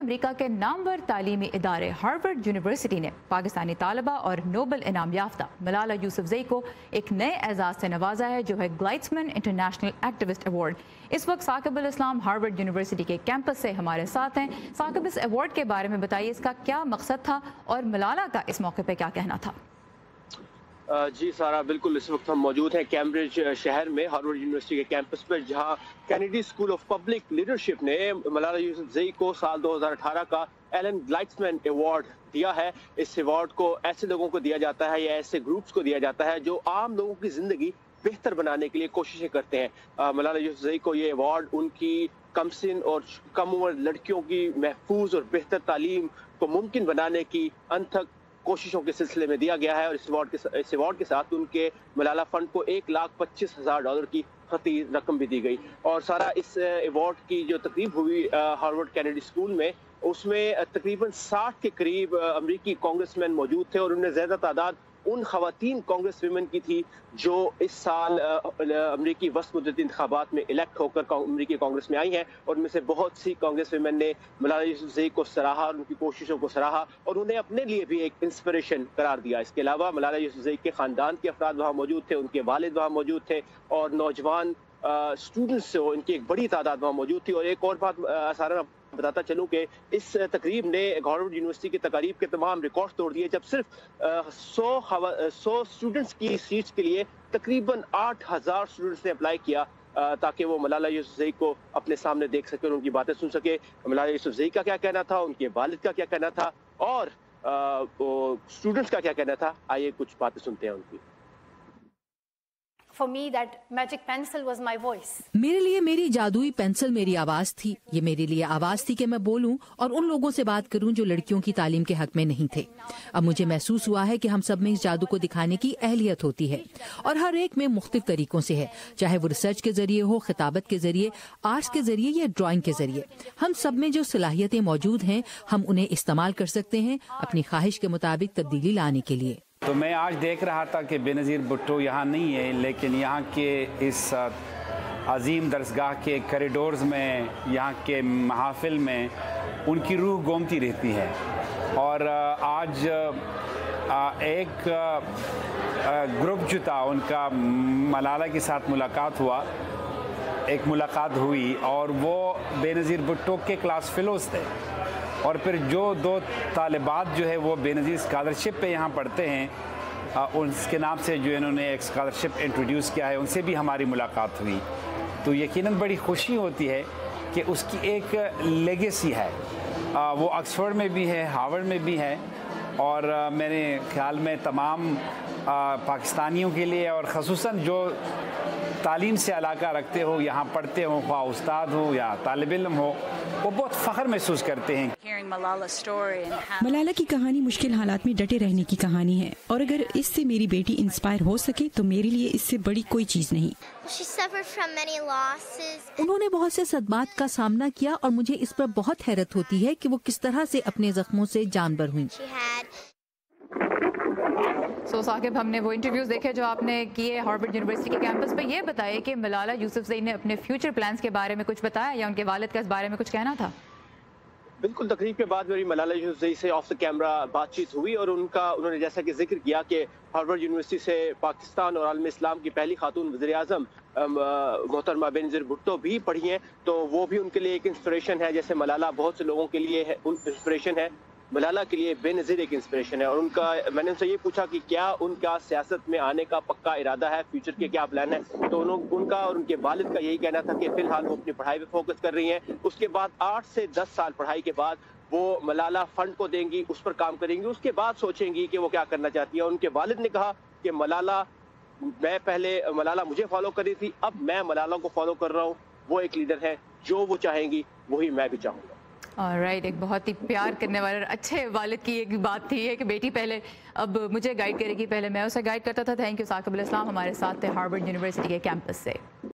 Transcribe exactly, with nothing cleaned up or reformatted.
امریکہ کے نامور تعلیمی ادارے ہارورڈ یونیورسٹی نے پاکستانی طالبہ اور نوبل انعام یافتہ ملالہ یوسفزئی کو ایک نئے اعزاز سے نوازا ہے جو ہے گلائٹسمن انٹرنیشنل ایکٹیوسٹ ایوارڈ۔ اس وقت ثاقب الاسلام ہارورڈ یونیورسٹی کے کیمپس سے ہمارے ساتھ ہیں۔ ثاقب، اس ایوارڈ کے بارے میں بتائیے، اس کا کیا مقصد تھا اور ملالہ کا اس موقع پہ کیا کہنا تھا؟ جی سارا، بالکل اس وقت ہم موجود ہیں کیمبرج شہر میں ہارورڈ یونیورسٹی کے کیمپس پر، جہاں Kennedy school of public leadership نے ملالہ یوسفزئی کو سال دو ہزار اٹھارہ کا ایلن گلائٹسمن ایوارڈ دیا ہے۔ اس ایوارڈ کو ایسے لوگوں کو دیا جاتا ہے یا ایسے گروپس کو دیا جاتا ہے جو عام لوگوں کی زندگی بہتر بنانے کے لیے کوششیں کرتے ہیں۔ ملالہ یوسفزئی کو یہ ایوارڈ ان کی کم سن اور کم عمر لڑکیوں کی محفوظ اور بہتر تعلیم کو ممکن بنانے کی انتھک کوششوں کے سلسلے میں دیا گیا ہے، اور اس ایوارڈ کے اس ایوارڈ کے ساتھ ان کے ملالہ فنڈ کو ایک لاکھ پچیس ہزار ڈالر کی خطیر رقم بھی دی گئی۔ اور سارا اس ایوارڈ کی جو تقریب ہوئی ہارورڈ کینیڈی اسکول میں، اس میں تقریباً ساٹھ کے قریب امریکی کانگریس مین موجود تھے، اور ان میں زیادہ تعداد ان خواتین کانگریس ویمن کی تھی جو اس سال امریکی وسط مدتی انتخابات میں الیکٹ ہو کر امریکی کانگریس میں آئی ہیں، اور ان میں سے بہت سی کانگریس ویمن نے ملالہ یوسفزئی کو سراہا اور ان کی کوششوں کو سراہا اور انہیں اپنے لیے بھی ایک انسپریشن قرار دیا۔ اس کے علاوہ ملالہ یوسفزئی کے خاندان کے افراد وہاں موجود تھے، ان کے والد وہاں موجود تھے، اور نوجوان اسٹوڈنٹس سے ان کی ایک بڑی تعداد وہاں موجود تھی۔ اور ایک اور بات سارا بتاتا چلوں کہ اس تقریب نے ہارورڈ یونیورسٹی کی تقاریب کے تمام ریکارڈ توڑ دیے، جب صرف سو سو اسٹوڈنٹس کی سیٹس کے لیے تقریباً آٹھ ہزار اسٹوڈنٹس نے اپلائی کیا تاکہ وہ ملالہ یوسفزئی کو اپنے سامنے دیکھ سکے اور ان کی باتیں سن سکے۔ ملالہ یوسفزئی کا کیا کہنا تھا، ان کے والد کا کیا کہنا تھا، اور اسٹوڈنٹس کا کیا کہنا تھا، آئیے کچھ باتیں سنتے ہیں ان کی۔ For me, that magic pencil was my voice. میرے لیے میری جادوئی پینسل میری آواز تھی۔ یہ میرے لیے آواز تھی کہ میں بولوں اور ان لوگوں سے بات کروں جو لڑکیوں کی تعلیم کے حق میں نہیں تھے۔ اب مجھے محسوس ہوا ہے کہ ہم سب میں اس جادو کو دکھانے کی اہلیت ہوتی ہے، اور ہر ایک میں مختلف طریقوں سے ہے، چاہے وہ ریسرچ کے ذریعے ہو، خطابت کے ذریعے، آرٹس کے ذریعے یا ڈرائنگ کے ذریعے۔ ہم سب میں جو صلاحیتیں موجود ہیں، ہم انہیں استعمال کر سکتے ہیں اپنی خواہش کے مطابق تبدیلی لانے کے لیے۔ تو میں آج دیکھ رہا تھا کہ بے نظیر بھٹو یہاں نہیں ہے، لیکن یہاں کے اس عظیم درسگاہ کے کریڈورز میں، یہاں کے محافل میں ان کی روح گومتی رہتی ہے۔ اور آج ایک گروپ جو تھا ان کا ملالہ کے ساتھ ملاقات ہوا، ایک ملاقات ہوئی، اور وہ بے نظیر بھٹو کے کلاس فیلوز تھے، اور پھر جو دو طالبات جو ہے وہ بے نظیر اسکالرشپ پہ یہاں پڑھتے ہیں، اس کے نام سے جو انہوں نے ایک اسکالرشپ انٹروڈیوس کیا ہے، ان سے بھی ہماری ملاقات ہوئی۔ تو یقیناً بڑی خوشی ہوتی ہے کہ اس کی ایک لیگیسی ہے، وہ آکسفورڈ میں بھی ہے، ہارورڈ میں بھی ہے، اور میرے خیال میں تمام پاکستانیوں کے لیے، اور خصوصاً جو تعلیم سے علاقہ رکھتے ہو، یہاں پڑھتے ہوں، خواہ استاد ہو یا طالب علم ہو، وہ بہت فخر محسوس کرتے ہیں۔ ملالہ کی کہانی مشکل حالات میں ڈٹے رہنے کی کہانی ہے، اور اگر اس سے میری بیٹی انسپائر ہو سکے تو میرے لیے اس سے بڑی کوئی چیز نہیں۔ انہوں نے بہت سے صدمات کا سامنا کیا، اور مجھے اس پر بہت حیرت ہوتی ہے کہ وہ کس طرح سے اپنے زخموں سے جانبر ہوئیں۔ سو ثاقب، ہم نے وہ انٹرویوز دیکھے جو آپ نے کیے ہارورڈ یونیورسٹی کے کیمپس پہ۔ یہ بتائیے کہ ملالہ یوسفزئی نے اپنے فیوچر پلانز کے بارے میں کچھ بتایا، یا ان کے والد کا اس بارے میں کچھ کہنا تھا؟ بالکل، تقریب کے بعد میری ملالہ یوسفزئی سے آف دا کیمرہ بات چیت ہوئی، اور ان کا انہوں نے جیسا کہ ذکر کیا کہ ہارورڈ یونیورسٹی سے پاکستان اور عالم اسلام کی پہلی خاتون وزیر اعظم محترمہ بے نظیر بھٹو بھی پڑھی ہیں، تو وہ بھی ان کے لیے ایک انسپریشن ہے، جیسے ملالہ بہت سے لوگوں کے لیے انسپریشن ہے، ملالہ کے لیے بے نظیر ایک انسپریشن ہے۔ اور ان کا میں نے ان سے یہ پوچھا کہ کیا ان کا سیاست میں آنے کا پکا ارادہ ہے، فیوچر کے کیا پلان ہے، تو انہوں ان کا اور ان کے والد کا یہی کہنا تھا کہ فی الحال وہ اپنی پڑھائی پہ فوکس کر رہی ہیں۔ اس کے بعد آٹھ سے دس سال پڑھائی کے بعد وہ ملالہ فنڈ کو دیں گی، اس پر کام کریں گی، اس کے بعد سوچیں گی کہ وہ کیا کرنا چاہتی ہے۔ ان کے والد نے کہا کہ ملالہ میں پہلے ملالہ مجھے فالو کر رہی تھی، اب میں ملالہ کو فالو کر رہا ہوں، وہ ایک لیڈر ہے، جو وہ چاہیں گی وہی میں بھی چاہوں گا۔ آلرائٹ، ایک بہت ہی پیار کرنے والے اچھے والد کی ایک بات تھی ہے کہ بیٹی پہلے اب مجھے گائیڈ کرے گی، پہلے میں اسے گائیڈ کرتا تھا۔ تھینک یو ثاقب الاسلام، ہمارے ساتھ تھے ہارورڈ یونیورسٹی کے کیمپس سے۔